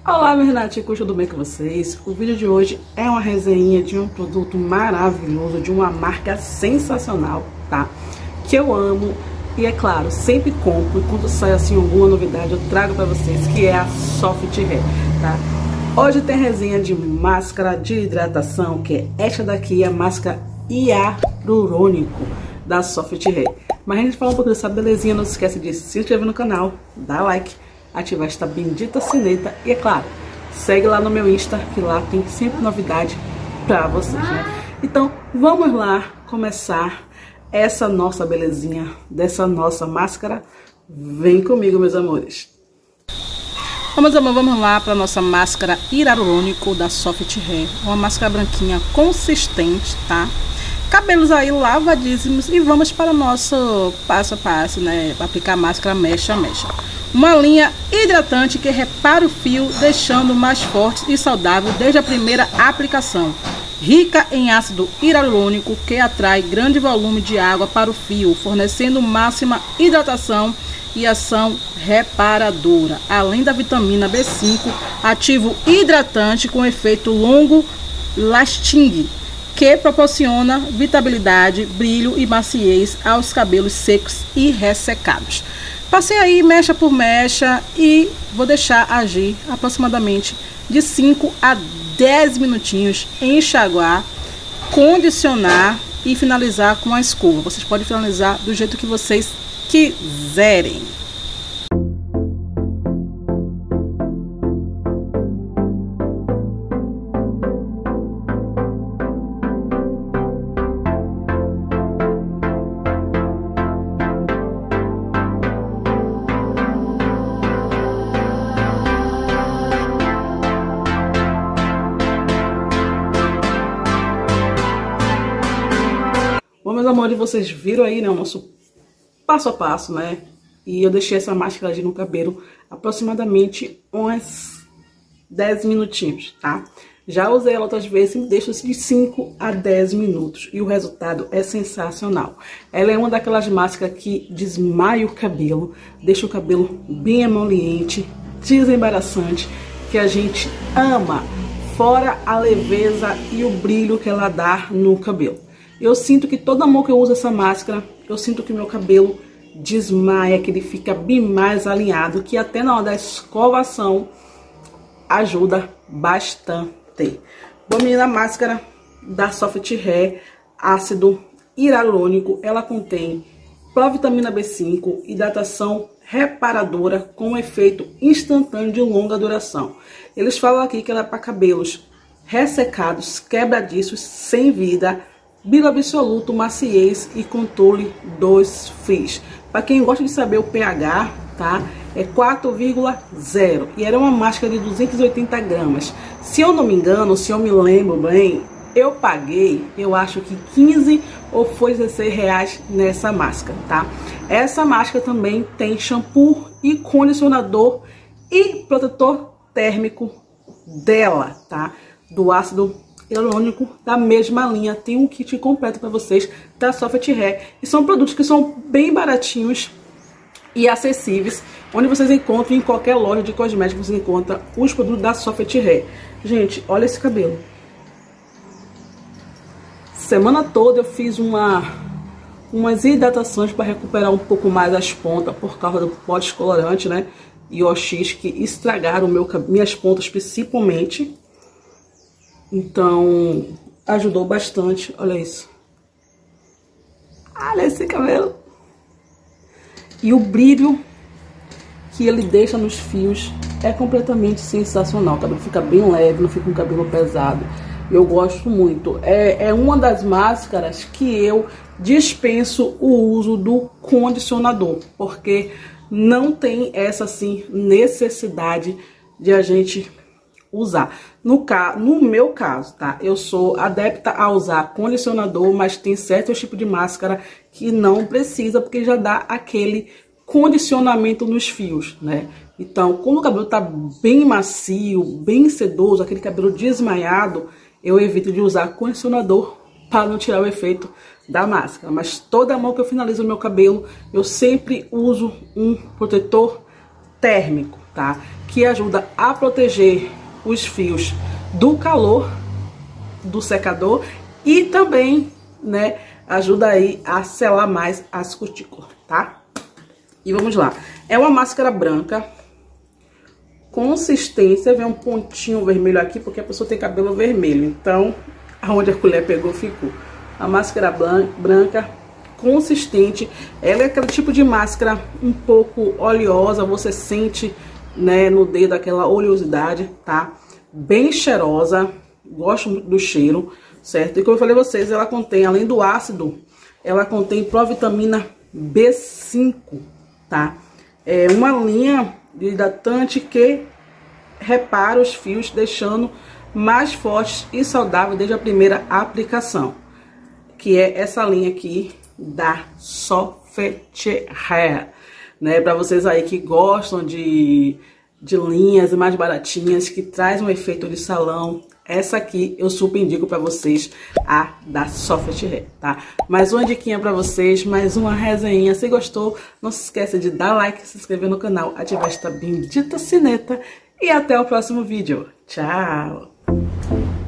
Olá, meus naticos, tudo bem com vocês? O vídeo de hoje é uma resenha de um produto maravilhoso, de uma marca sensacional, tá? Que eu amo e, é claro, sempre compro. E quando sai assim alguma novidade, eu trago pra vocês, que é a Soft Hair, tá? Hoje tem resenha de máscara de hidratação, que é esta daqui, a máscara hialurônico da Soft Hair. Mas a gente fala um pouco dessa belezinha, não se esquece de se inscrever no canal, dar like, ativar esta bendita sineta e, é claro, segue lá no meu Insta, que lá tem sempre novidade pra vocês, né? Então, vamos lá começar essa nossa belezinha dessa nossa máscara. Vem comigo, meus amores. Vamos lá para nossa máscara hialurônico da Soft Hair. Uma máscara branquinha consistente, tá? Cabelos aí lavadíssimos e vamos para o nosso passo a passo, né? Para aplicar a máscara mecha a mecha. Uma linha hidratante que repara o fio, deixando mais forte e saudável desde a primeira aplicação. Rica em ácido hialurônico que atrai grande volume de água para o fio, fornecendo máxima hidratação e ação reparadora. Além da vitamina B5, ativo hidratante com efeito longo lasting, que proporciona vitabilidade, brilho e maciez aos cabelos secos e ressecados. Passei aí mecha por mecha e vou deixar agir aproximadamente de 5 a 10 minutinhos, enxaguar, condicionar e finalizar com a escova. Vocês podem finalizar do jeito que vocês quiserem. Bom, meus amores, vocês viram aí, né, o nosso passo a passo, né? E eu deixei essa máscara ali no cabelo aproximadamente uns 10 minutinhos, tá? Já usei ela outras vezes e deixo de 5 a 10 minutos. E o resultado é sensacional. Ela é uma daquelas máscaras que desmaia o cabelo, deixa o cabelo bem emoliente, desembaraçante, que a gente ama. Fora a leveza e o brilho que ela dá no cabelo. Eu sinto que toda mão que eu uso essa máscara, eu sinto que meu cabelo desmaia, que ele fica bem mais alinhado, que até na hora da escovação ajuda bastante. Bom, menina, máscara da Soft Hair, ácido hialurônico, ela contém provitamina B5, hidratação reparadora com efeito instantâneo de longa duração. Eles falam aqui que ela é para cabelos ressecados, quebradiços, sem vida, brilho absoluto, maciez e controle dos fios. Para quem gosta de saber o pH, tá? É 4,0 e era uma máscara de 280 gramas. Se eu não me engano, se eu me lembro bem, eu paguei, eu acho que 15 ou foi 16 reais nessa máscara, tá? Essa máscara também tem shampoo e condicionador e protetor térmico dela, tá? Do ácido hialurônico da mesma linha. Tem um kit completo para vocês da Soft Hair. E são produtos que são bem baratinhos e acessíveis, onde vocês encontram em qualquer loja de cosméticos, você encontra os produtos da Soft Hair. Gente, olha esse cabelo. Semana toda eu fiz umas hidratações para recuperar um pouco mais as pontas por causa do pó descolorante, né? E OX que estragaram minhas pontas principalmente. Então, ajudou bastante. Olha isso. Olha esse cabelo. E o brilho que ele deixa nos fios é completamente sensacional. O cabelo fica bem leve, não fica um cabelo pesado. Eu gosto muito. É uma das máscaras que eu dispenso o uso do condicionador, porque não tem essa, assim, necessidade de a gente usar. No meu caso, tá? Eu sou adepta a usar condicionador, mas tem certos tipos de máscara que não precisa, porque já dá aquele condicionamento nos fios, né? Então, quando o cabelo tá bem macio, bem sedoso, aquele cabelo desmaiado, eu evito de usar condicionador para não tirar o efeito da máscara. Mas toda mão que eu finalizo o meu cabelo, eu sempre uso um protetor térmico, tá? Que ajuda a proteger os fios do calor do secador e também, né, ajuda aí a selar mais as cutículas, tá? E vamos lá. É uma máscara branca, consistência, vem um pontinho vermelho aqui, porque a pessoa tem cabelo vermelho, então, aonde a colher pegou, ficou. A máscara branca, consistente, ela é aquele tipo de máscara um pouco oleosa, você sente, né, no dedo aquela oleosidade, tá? Bem cheirosa, gosto muito do cheiro, certo? E como eu falei a vocês, ela contém, além do ácido, ela contém provitamina B5, tá? É uma linha de hidratante que repara os fios, deixando mais fortes e saudáveis desde a primeira aplicação, que é essa linha aqui da Soft Hair, né? Para vocês aí que gostam de linhas mais baratinhas, que traz um efeito de salão, essa aqui eu super indico para vocês, a da Soft Hair, tá? Mais uma diquinha para vocês, mais uma resenha. Se gostou, não se esqueça de dar like, se inscrever no canal, ativar esta bendita sineta e até o próximo vídeo. Tchau!